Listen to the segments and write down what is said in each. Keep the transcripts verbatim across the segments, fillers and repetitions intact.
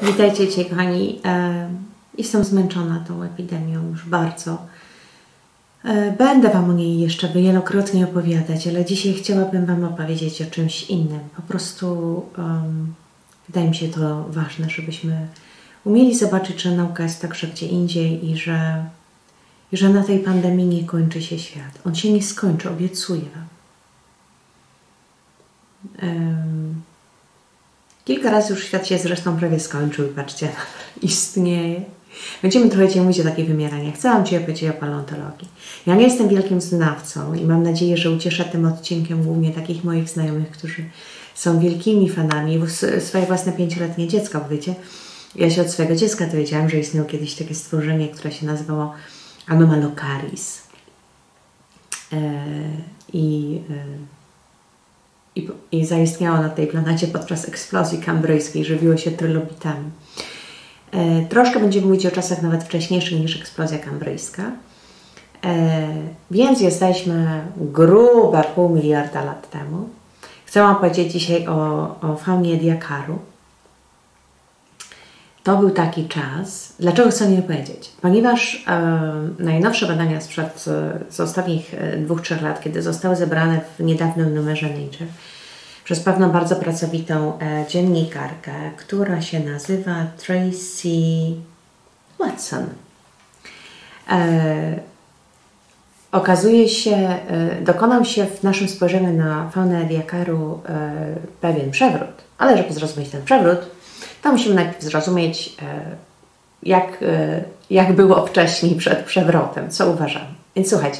Witajcie Cię, kochani. E, jestem zmęczona tą epidemią już bardzo. E, będę Wam o niej jeszcze wielokrotnie opowiadać, ale dzisiaj chciałabym Wam opowiedzieć o czymś innym. Po prostu um, wydaje mi się to ważne, żebyśmy umieli zobaczyć, że nauka jest także gdzie indziej i że, i że na tej pandemii nie kończy się świat. On się nie skończy, obiecuję Wam. Um, Kilka razy już świat się zresztą prawie skończył i patrzcie, istnieje. Będziemy trochę Cię mówić o takich wymieraniach. Chcę Wam Cię opowiedzieć o paleontologii. Ja nie jestem wielkim znawcą i mam nadzieję, że ucieszę tym odcinkiem głównie takich moich znajomych, którzy są wielkimi fanami. Swoje własne pięcioletnie dziecko, bo wiecie, ja się od swojego dziecka dowiedziałam, że istniało kiedyś takie stworzenie, które się nazywało Anomalocaris. Eee, I... E, I, I zaistniało na tej planecie podczas eksplozji kambryjskiej, żywiło się trylobitami. E, troszkę będziemy mówić o czasach nawet wcześniejszych niż eksplozja kambryjska. E, więc jesteśmy grube pół miliarda lat temu. Chcę Wam powiedzieć dzisiaj o, o faunie Ediacaru. To był taki czas. Dlaczego chcę o niej powiedzieć? Ponieważ e, najnowsze badania sprzed z ostatnich e, dwóch, trzech lat, kiedy zostały zebrane w niedawnym numerze Nature przez pewną bardzo pracowitą e, dziennikarkę, która się nazywa Tracy Watson. E, okazuje się, e, dokonał się w naszym spojrzeniu na faunę Ediacaru e, pewien przewrót, ale żeby zrozumieć ten przewrót, to musimy najpierw zrozumieć, jak, jak było wcześniej przed przewrotem, co uważamy. Więc słuchajcie,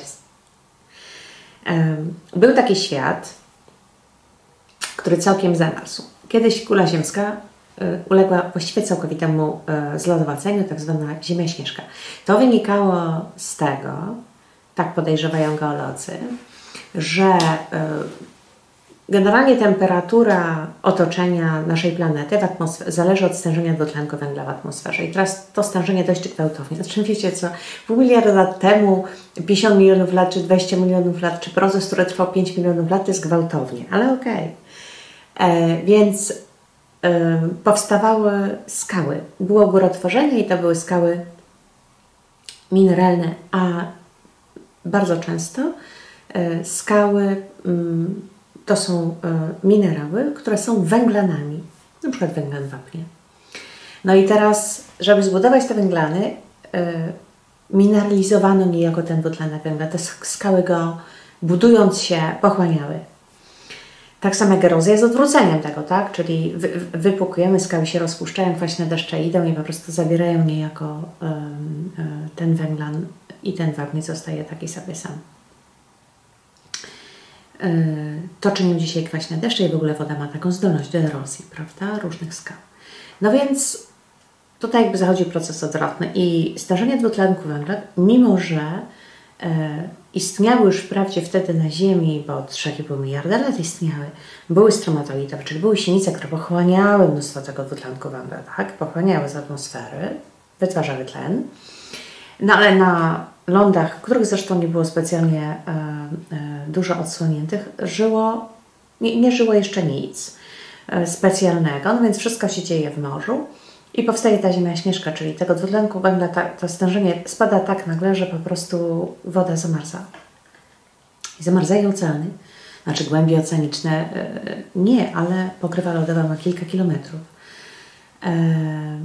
był taki świat, który całkiem zamarzł. Kiedyś kula ziemska uległa właściwie całkowitemu zlodowaceniu, tak zwana Ziemia Śnieżka. To wynikało z tego, tak podejrzewają geolodzy, że generalnie temperatura otoczenia naszej planety w atmosferze zależy od stężenia dwutlenku węgla w atmosferze. I teraz to stężenie dość gwałtownie. Znaczy, wiecie co, pół miliarda lat temu, pięćdziesiąt milionów lat, czy dwadzieścia milionów lat, czy proces, który trwał pięć milionów lat, to jest gwałtownie, ale okej. Okay. Więc e, powstawały skały. Było górotworzenie i to były skały mineralne, a bardzo często e, skały mm, to są y, minerały, które są węglanami, na przykład węglan wapnia. No i teraz, żeby zbudować te węglany, y, mineralizowano niejako ten dwutlenek węgla. Te skały go, budując się, pochłaniały. Tak samo jak erozja jest odwróceniem tego, tak? Czyli wy, wypukujemy, skały się rozpuszczają, kwaśne deszcze idą i po prostu zabierają niejako y, y, ten węglan i ten wapń zostaje taki sobie sam. To czynią dzisiaj kwaśne deszcze i w ogóle woda ma taką zdolność do erozji, prawda, różnych skał. No więc tutaj jakby zachodzi proces odwrotny i stężenie dwutlenku węgla, mimo że e, istniały już wprawdzie wtedy na Ziemi, bo od trzech i pół miliarda lat istniały, były stromatolity, czyli były sinice, które pochłaniały mnóstwo tego dwutlenku węgla, tak, pochłaniały z atmosfery, wytwarzały tlen, no ale na lądach, których zresztą nie było specjalnie e, e, dużo odsłoniętych, żyło, nie, nie żyło jeszcze nic e, specjalnego, no więc wszystko się dzieje w morzu i powstaje ta Ziemia Śnieżka, czyli tego dwutlenku węgla, ta, to stężenie spada tak nagle, że po prostu woda zamarza. I zamarzają oceany, znaczy głębie oceaniczne e, nie, ale pokrywa lodowa ma kilka kilometrów. E,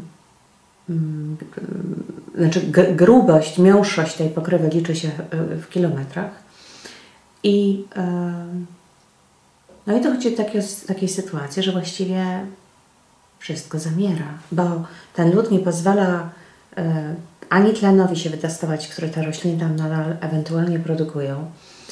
Znaczy grubość, miąższość tej pokrywy liczy się w kilometrach. I, no i dochodzi do takiej, takiej sytuacji, że właściwie wszystko zamiera, bo ten lód nie pozwala ani tlenowi się wytestować, który te rośliny tam nadal ewentualnie produkują.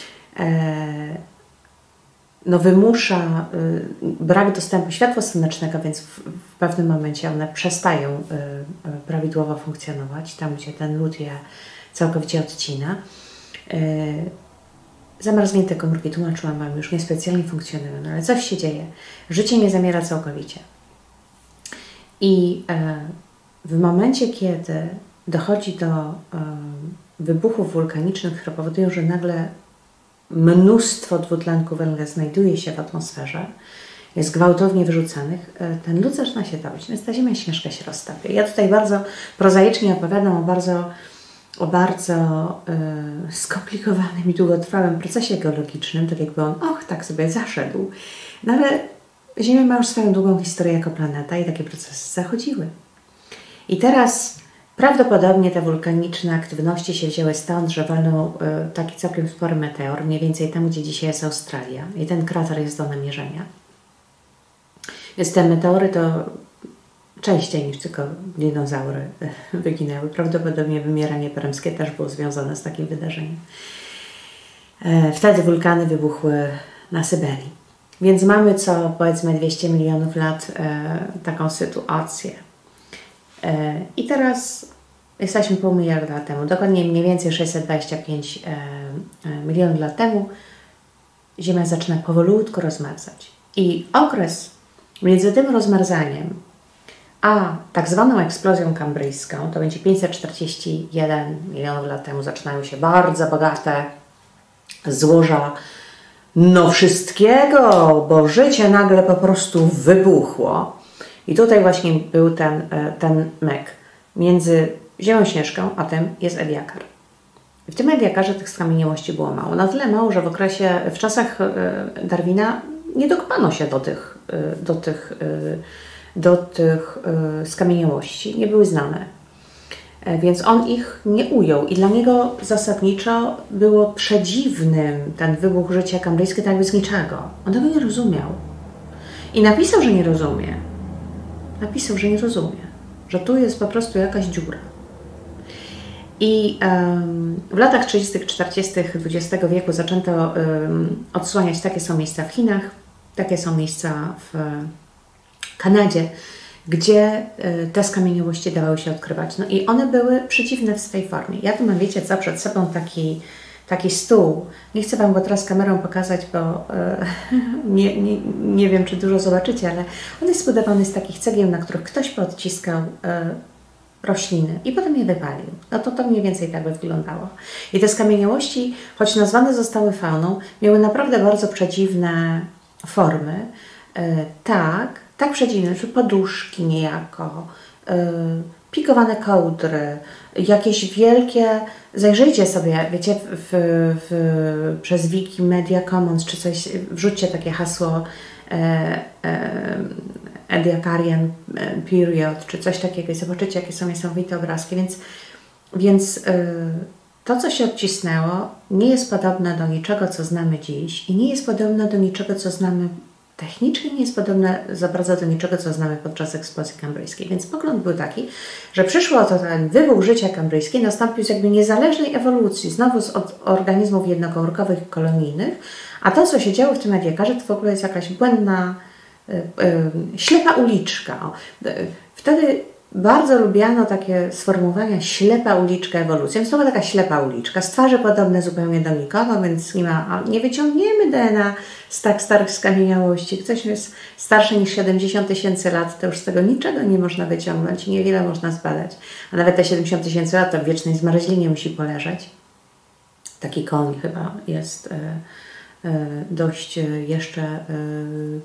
No wymusza y, brak dostępu światła słonecznego, więc w, w pewnym momencie one przestają y, y, prawidłowo funkcjonować, tam gdzie ten lód je całkowicie odcina. Y, zamarznięte komórki, tłumaczyłam Wam, już niespecjalnie funkcjonują, no ale coś się dzieje. Życie nie zamiera całkowicie. I y, w momencie, kiedy dochodzi do y, wybuchów wulkanicznych, które powodują, że nagle mnóstwo dwutlenku węgla znajduje się w atmosferze jest gwałtownie wyrzucanych, ten lód zaczyna się topić, więc ta ziemia śnieżka się roztapia. Ja tutaj bardzo prozaicznie opowiadam o bardzo, o bardzo yy, skomplikowanym i długotrwałym procesie geologicznym, tak jakby on, och, tak sobie zaszedł. No ale Ziemia ma już swoją długą historię jako planeta i takie procesy zachodziły. I teraz prawdopodobnie te wulkaniczne aktywności się wzięły stąd, że walnął y, taki całkiem spory meteor, mniej więcej tam, gdzie dzisiaj jest Australia. I ten krater jest do namierzenia. Więc te meteory to częściej niż tylko dinozaury wyginęły. Prawdopodobnie wymieranie permskie też było związane z takim wydarzeniem. E, wtedy wulkany wybuchły na Syberii. Więc mamy co powiedzmy dwieście milionów lat e, taką sytuację. E, I teraz jesteśmy pół miliarda lat temu, dokładnie mniej więcej sześćset dwadzieścia pięć e, milionów lat temu Ziemia zaczyna powolutku rozmarzać. I okres między tym rozmarzaniem a tak zwaną eksplozją kambryjską, to będzie pięćset czterdzieści jeden milionów lat temu, zaczynają się bardzo bogate złoża no wszystkiego, bo życie nagle po prostu wybuchło. I tutaj właśnie był ten, ten mek. Między Ziemią Śnieżką a tym jest Ediacar. W tym Ediacarze tych skamieniałości było mało. Na tyle mało, że w okresie, w czasach Darwina nie dokopano się do tych, do tych, do tych skamieniałości. Nie były znane. Więc on ich nie ujął i dla niego zasadniczo było przedziwnym ten wybuch życia kambryjskiego, tak jakby z niczego. On tego nie rozumiał. I napisał, że nie rozumie. Napisał, że nie rozumie. Że tu jest po prostu jakaś dziura. I um, w latach trzydziestych, czterdziestych dwudziestego wieku zaczęto um, odsłaniać, takie są miejsca w Chinach, takie są miejsca w Kanadzie, gdzie te skamieniałości dawały się odkrywać. No i one były przeciwne w swej formie. Ja tu mam, wiecie co, przed sobą taki, taki stół. Nie chcę Wam go teraz kamerą pokazać, bo e, nie, nie, nie wiem, czy dużo zobaczycie, ale on jest zbudowany z takich cegieł, na których ktoś poodciskał e, rośliny i potem je wypalił. No to to mniej więcej tak by wyglądało. I te skamieniałości, choć nazwane zostały fauną, miały naprawdę bardzo przedziwne formy. E, tak, tak przedziwne, że poduszki niejako, yy, pikowane kołdry, jakieś wielkie, zajrzyjcie sobie, wiecie, w, w, przez Wikimedia Commons czy coś, wrzućcie takie hasło e, e, Ediacarian Period, czy coś takiego i zobaczycie, jakie są niesamowite obrazki, więc, więc yy, to, co się odcisnęło, nie jest podobne do niczego, co znamy dziś i nie jest podobne do niczego, co znamy technicznie, nie jest podobne za bardzo do niczego, co znamy podczas eksplozji kambryjskiej. Więc pogląd był taki, że przyszło to ten wybuch życia kambryjskiej nastąpił z jakby niezależnej ewolucji, znowu z od organizmów jednokomórkowych i kolonijnych, a to, co się działo w tym Ediacarze, to w ogóle jest jakaś błędna, y, y, ślepa uliczka. O, y, wtedy bardzo lubiano takie sformułowania ślepa uliczka ewolucji. Więc to była taka ślepa uliczka, z twarzy podobne zupełnie do nikogo, więc nie ma, nie wyciągniemy D N A z tak starych skamieniałości. Ktoś jest starszy niż siedemdziesiąt tysięcy lat, to już z tego niczego nie można wyciągnąć, niewiele można zbadać. A nawet te siedemdziesiąt tysięcy lat to w wiecznej zmarzlinie musi poleżeć. Taki koń chyba jest y, y, dość jeszcze y,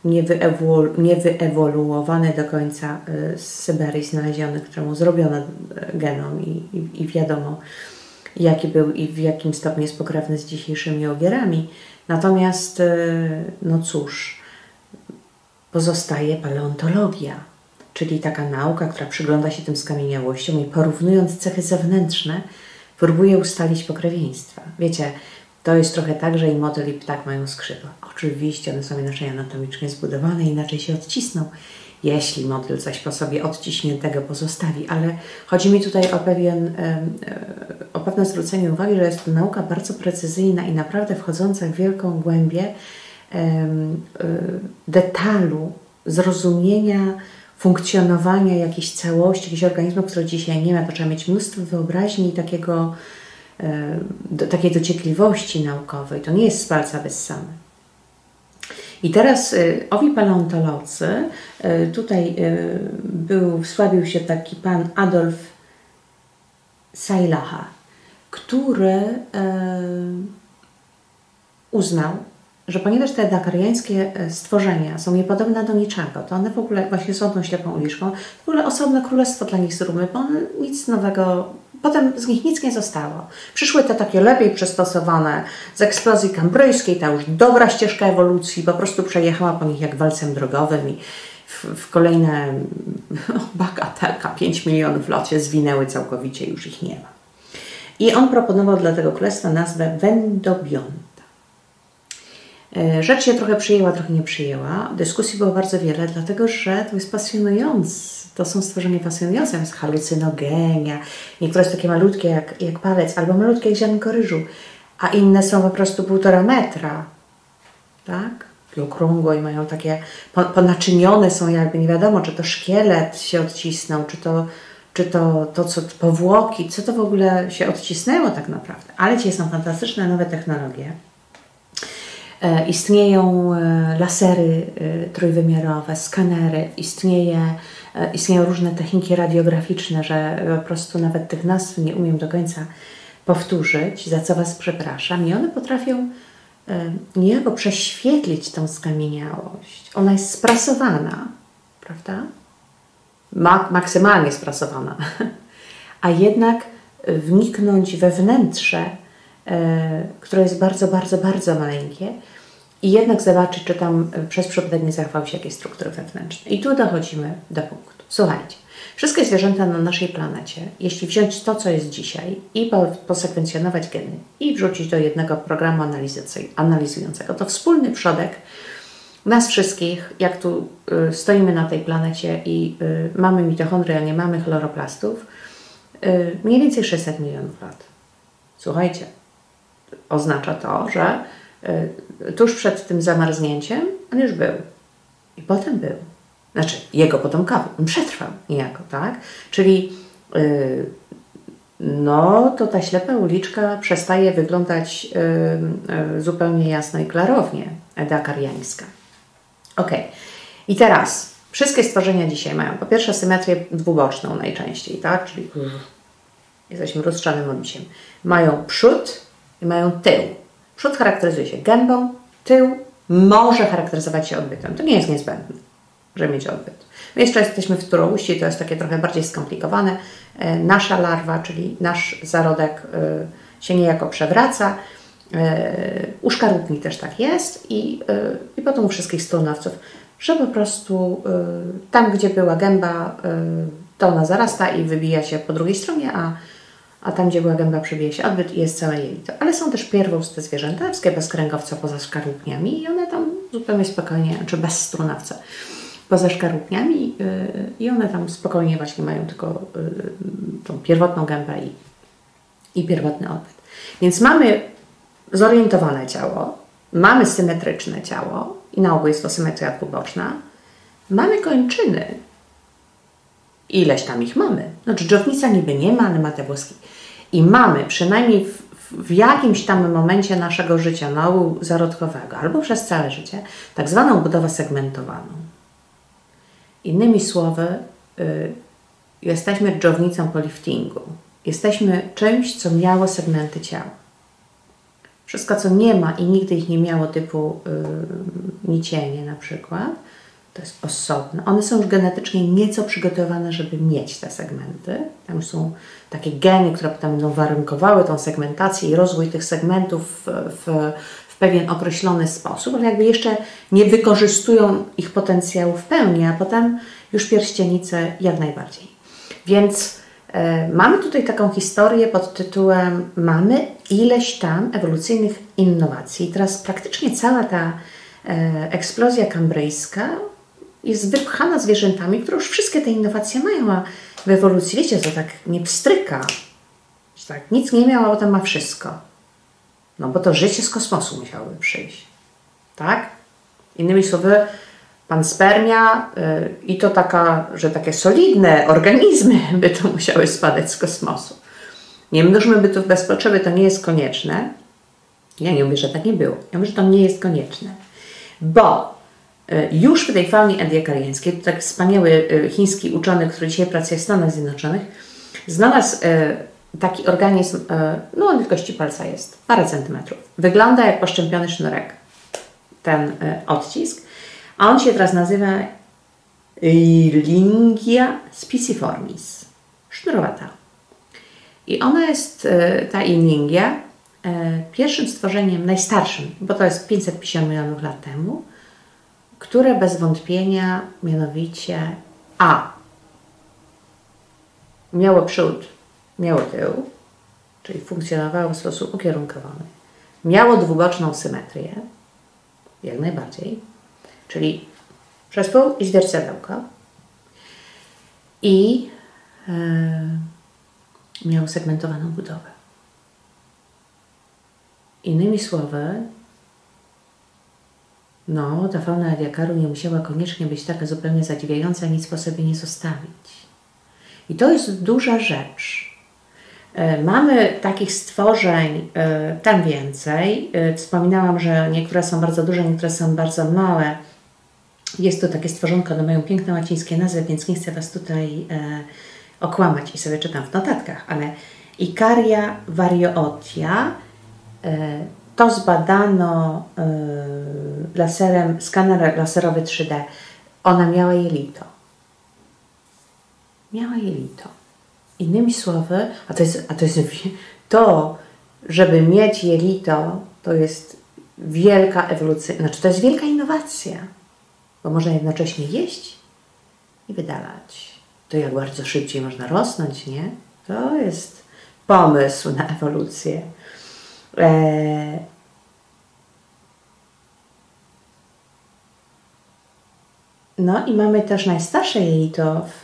nie wyewoluowany do końca z Syberii znaleziony, któremu zrobiono genom i, i, i wiadomo, jaki był i w jakim stopniu jest pokrewny z dzisiejszymi ogierami. Natomiast, no cóż, pozostaje paleontologia, czyli taka nauka, która przygląda się tym skamieniałościom i porównując cechy zewnętrzne, próbuje ustalić pokrewieństwa. Wiecie, to jest trochę tak, że i motyl, i ptak mają skrzydła. Oczywiście one są inaczej anatomicznie zbudowane, inaczej się odcisną, jeśli motyl coś po sobie odciśniętego pozostawi. Ale chodzi mi tutaj o, pewien, o pewne zwrócenie uwagi, że jest to nauka bardzo precyzyjna i naprawdę wchodząca w wielką głębię detalu, zrozumienia, funkcjonowania jakiejś całości, jakichś organizmów, które dzisiaj nie ma. To trzeba mieć mnóstwo wyobraźni i takiego Do, takiej dociekliwości naukowej. To nie jest z palca wyssane. I teraz y, owi paleontolodzy, y, tutaj y, był, wsławił się taki pan Adolf Sailaha, który y, uznał, że ponieważ te dakariańskie stworzenia są niepodobne do niczego, to one w ogóle właśnie są tą ślepą uliczką, w ogóle osobne królestwo dla nich zróbmy, bo one nic nowego, potem z nich nic nie zostało. Przyszły te takie lepiej przystosowane z eksplozji kambryjskiej, ta już dobra ścieżka ewolucji, po prostu przejechała po nich jak walcem drogowym i w, w kolejne bagatelka, pięć milionów lat się zwinęły całkowicie, już ich nie ma. I on proponował dla tego królestwa nazwę Vendobionta. Rzecz się trochę przyjęła, trochę nie przyjęła. Dyskusji było bardzo wiele, dlatego że to jest pasjonujące. To są stworzenia pasjonujące, jest halucynogenia. Niektóre są takie malutkie jak, jak palec, albo malutkie jak ziarnko ryżu, a inne są po prostu półtora metra. Tak? I okrągłe i mają takie, ponaczynione są jakby, nie wiadomo, czy to szkielet się odcisnął, czy to, czy to, to co powłoki, co to w ogóle się odcisnęło tak naprawdę. Ale dzisiaj są fantastyczne nowe technologie. E, istnieją e, lasery e, trójwymiarowe, skanery, istnieje, e, istnieją różne techniki radiograficzne, że po prostu nawet tych nazw nie umiem do końca powtórzyć, za co Was przepraszam. I one potrafią e, niejako prześwietlić tą skamieniałość. Ona jest sprasowana, prawda? Ma, maksymalnie sprasowana, a jednak wniknąć we wnętrze, e, które jest bardzo, bardzo, bardzo maleńkie i jednak zobaczyć, czy tam przez przypadek nie zachowały się jakieś struktury wewnętrzne. I tu dochodzimy do punktu. Słuchajcie, wszystkie zwierzęta na naszej planecie, jeśli wziąć to, co jest dzisiaj i posekwencjonować geny i wrzucić do jednego programu analizującego, to wspólny przodek nas wszystkich, jak tu y, stoimy na tej planecie i y, mamy mitochondrie, a nie mamy chloroplastów, y, mniej więcej sześćset milionów lat. Słuchajcie, oznacza to, że y, tuż przed tym zamarznięciem on już był. I potem był. Znaczy, jego potomkowy. On przetrwał niejako, tak? Czyli y, no, to ta ślepa uliczka przestaje wyglądać y, y, zupełnie jasno i klarownie, dakariańska. Ok. I teraz wszystkie stworzenia dzisiaj mają po pierwsze symetrię dwuboczną najczęściej, tak? Czyli jesteśmy lustrzanym odbiciem. Mają przód i mają tył. Przód charakteryzuje się gębą, tył może charakteryzować się odbytem. To nie jest niezbędne, żeby mieć odbyt. My jeszcze jesteśmy w turouści, to jest takie trochę bardziej skomplikowane. Nasza larwa, czyli nasz zarodek się niejako przewraca. U szkarłatni też tak jest i, i potem u wszystkich stronowców, że po prostu tam, gdzie była gęba, to ona zarasta i wybija się po drugiej stronie, a, a tam, gdzie była gęba, przebija się odbyt i jest całe jelito. Ale są też pierwouste zwierzęta, wszystkie bezkręgowce poza szkarłatniami i one tam zupełnie spokojnie, czy bezstrunowce poza szkarłatniami i one tam spokojnie właśnie mają tylko tą pierwotną gębę i, i pierwotny odbyt. Więc mamy zorientowane ciało, mamy symetryczne ciało i na ogół jest to symetria dwuboczna, mamy kończyny, ileś tam ich mamy, no dżdżownica niby nie ma, ale ma te włoski i mamy przynajmniej w, w jakimś tam momencie naszego życia, na ogół zarodkowego albo przez całe życie, tak zwaną budowę segmentowaną. Innymi słowy, y, jesteśmy dżdżownicą po liftingu, jesteśmy czymś, co miało segmenty ciała. Wszystko, co nie ma i nigdy ich nie miało, typu yy, nicienie na przykład, to jest osobne. One są już genetycznie nieco przygotowane, żeby mieć te segmenty. Tam już są takie geny, które potem będą warunkowały tą segmentację i rozwój tych segmentów w, w, w pewien określony sposób, ale jakby jeszcze nie wykorzystują ich potencjału w pełni, a potem już pierścienice jak najbardziej. Więc mamy tutaj taką historię pod tytułem mamy ileś tam ewolucyjnych innowacji. I teraz praktycznie cała ta eksplozja kambryjska jest wypchana zwierzętami, które już wszystkie te innowacje mają, a w ewolucji, wiecie, to tak nie pstryka. Tak, nic nie miała, a potem ma wszystko. No bo to życie z kosmosu musiałoby przyjść. Tak? Innymi słowy, panspermia yy, i to taka, że takie solidne organizmy by to musiały spadać z kosmosu. Nie mnóżmy bytów bez potrzeby, to nie jest konieczne. Ja nie mówię, że tak nie było. Ja mówię, że to nie jest konieczne. Bo yy, już w tej faunie endokariańskiej, to tak wspaniały yy, chiński uczony, który dzisiaj pracuje w Stanach Zjednoczonych, znalazł yy, taki organizm, yy, no on wielkości palca jest, parę centymetrów. Wygląda jak poszczępiony sznurek. ten odcisk, a on się teraz nazywa Illingia spiciformis, sznurowata. I ona jest, ta Illingia, pierwszym stworzeniem, najstarszym, bo to jest pięćset pięćdziesiąt milionów lat temu, które bez wątpienia mianowicie a. miało przód, miało tył, czyli funkcjonowało w sposób ukierunkowany. Miało dwuboczną symetrię, jak najbardziej, czyli przespół i zwierciadełko. I yy, miało segmentowaną budowę. Innymi słowy, no, ta fauna Ediacaru nie musiała koniecznie być taka zupełnie zadziwiająca, nic po sobie nie zostawić. I to jest duża rzecz. Mamy takich stworzeń tam więcej. Wspominałam, że niektóre są bardzo duże, niektóre są bardzo małe. Jest to takie stworzonko, one mają piękne łacińskie nazwy, więc nie chcę Was tutaj okłamać i sobie czytam w notatkach, ale Icaria variotia to zbadano laserem, skaner laserowy trzy D. Ona miała jelito. Miała jelito. Innymi słowy, a to jest, a to jest to, żeby mieć jelito, to jest wielka ewolucja, znaczy to jest wielka innowacja, bo można jednocześnie jeść i wydalać. To jak bardzo szybciej można rosnąć, nie? To jest pomysł na ewolucję. Eee, no i mamy też najstarsze jelito w,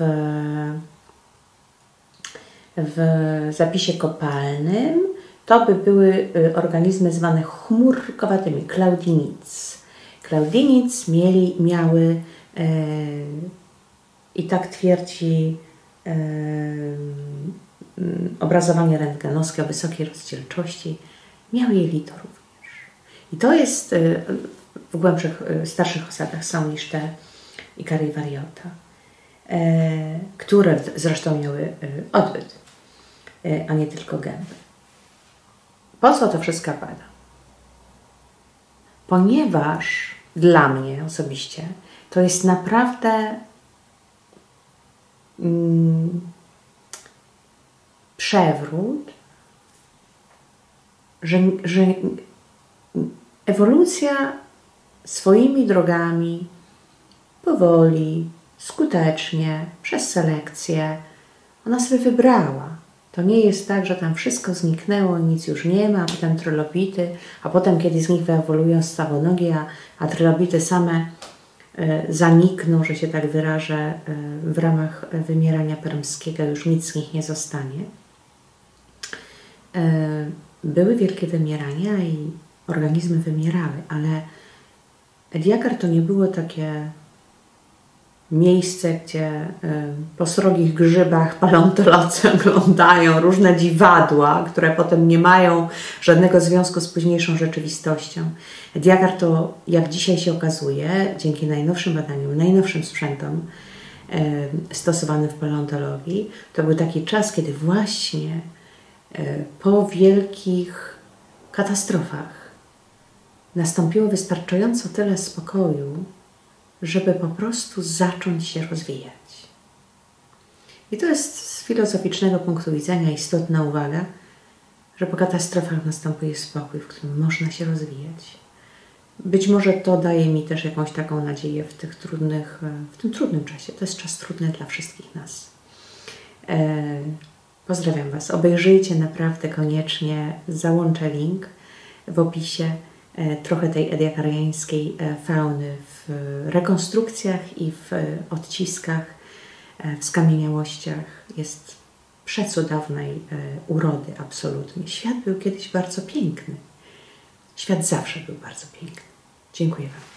w zapisie kopalnym. To by były organizmy zwane chmurkowatymi, Claudinids. Claudinids mieli, miały e, i tak twierdzi e, obrazowanie rentgenowskie o wysokiej rozdzielczości, miały jelito również. I to jest e, w głębszych, starszych osadach są niż te Icaria variota, e, które zresztą miały e, odbyt, e, a nie tylko gęby. Po co to wszystko bada? Ponieważ dla mnie osobiście to jest naprawdę mm, przewrót, że, że ewolucja swoimi drogami powoli, skutecznie, przez selekcję, ona sobie wybrała. To nie jest tak, że tam wszystko zniknęło i nic już nie ma, a potem trylobity, a potem kiedy z nich wyewoluują stawonogie, a, a trylobity same y, zanikną, że się tak wyrażę, y, w ramach wymierania permskiego, już nic z nich nie zostanie. Y, były wielkie wymierania i organizmy wymierały, ale Ediacar to nie było takie miejsce, gdzie y, po srogich grzybach paleontolodzy oglądają różne dziwadła, które potem nie mają żadnego związku z późniejszą rzeczywistością. Ediacar to, jak dzisiaj się okazuje, dzięki najnowszym badaniom, najnowszym sprzętom y, stosowanym w paleontologii, to był taki czas, kiedy właśnie y, po wielkich katastrofach nastąpiło wystarczająco tyle spokoju, żeby po prostu zacząć się rozwijać. I to jest z filozoficznego punktu widzenia istotna uwaga, że po katastrofach następuje spokój, w którym można się rozwijać. Być może to daje mi też jakąś taką nadzieję w tych trudnych, w tym trudnym czasie. To jest czas trudny dla wszystkich nas. E, pozdrawiam Was. Obejrzyjcie naprawdę koniecznie, załączę link w opisie, trochę tej ediacariańskiej fauny w rekonstrukcjach i w odciskach, w skamieniałościach. Jest przecudownej urody, absolutnie. Świat był kiedyś bardzo piękny. Świat zawsze był bardzo piękny. Dziękuję Wam.